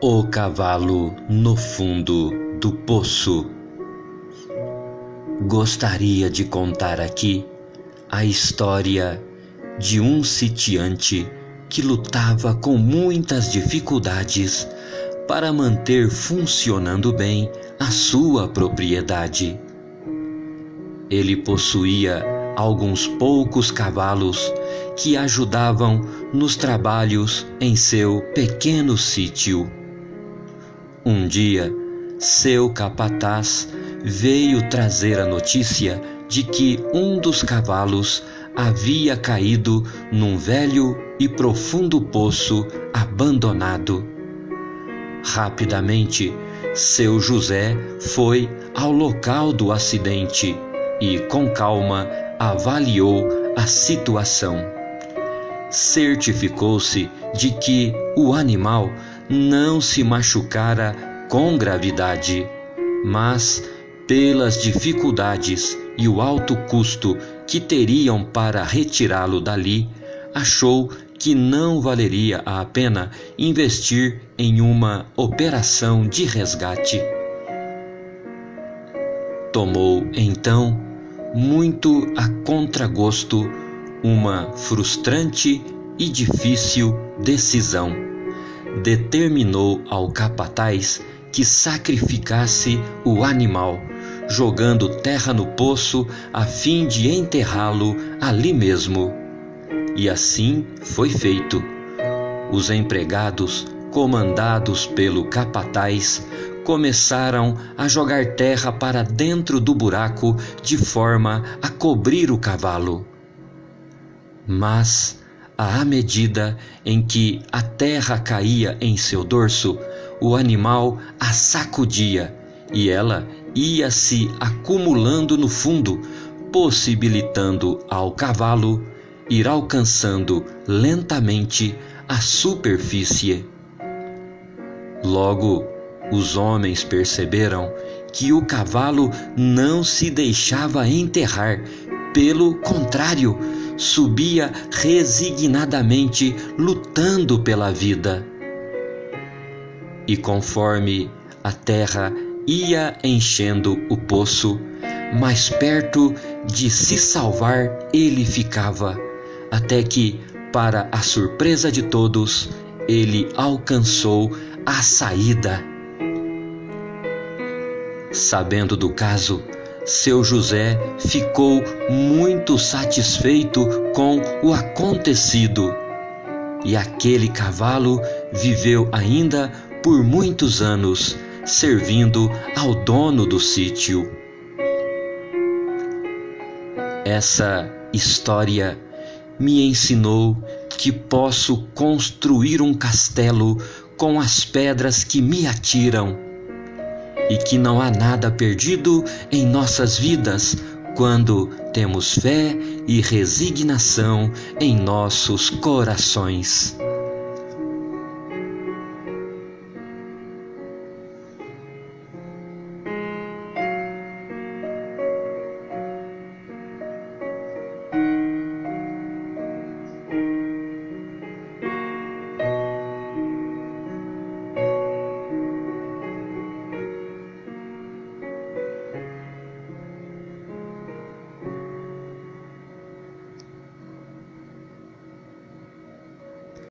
O cavalo no fundo do poço. Gostaria de contar aqui a história de um sitiante que lutava com muitas dificuldades para manter funcionando bem a sua propriedade. Ele possuía alguns poucos cavalos que ajudavam nos trabalhos em seu pequeno sítio. Um dia, seu capataz veio trazer a notícia de que um dos cavalos havia caído num velho e profundo poço abandonado. Rapidamente, seu José foi ao local do acidente e, com calma, avaliou a situação. Certificou-se de que o animal não se machucara com gravidade, mas, pelas dificuldades e o alto custo que teriam para retirá-lo dali, achou que não valeria a pena investir em uma operação de resgate. Tomou, então, muito a contragosto, uma frustrante e difícil decisão. Determinou ao capataz que sacrificasse o animal, jogando terra no poço a fim de enterrá-lo ali mesmo. E assim foi feito. Os empregados, comandados pelo capataz, começaram a jogar terra para dentro do buraco de forma a cobrir o cavalo. Mas, à medida em que a terra caía em seu dorso, o animal a sacudia e ela ia se acumulando no fundo, possibilitando ao cavalo ir alcançando lentamente a superfície. Logo, os homens perceberam que o cavalo não se deixava enterrar, pelo contrário, subia resignadamente lutando pela vida. E conforme a terra ia enchendo o poço, mais perto de se salvar ele ficava, até que, para a surpresa de todos, ele alcançou a saída. Sabendo do caso, seu José ficou muito satisfeito com o acontecido, e aquele cavalo viveu ainda por muitos anos, servindo ao dono do sítio. Essa história me ensinou que posso construir um castelo com as pedras que me atiram, e que não há nada perdido em nossas vidas quando temos fé e resignação em nossos corações.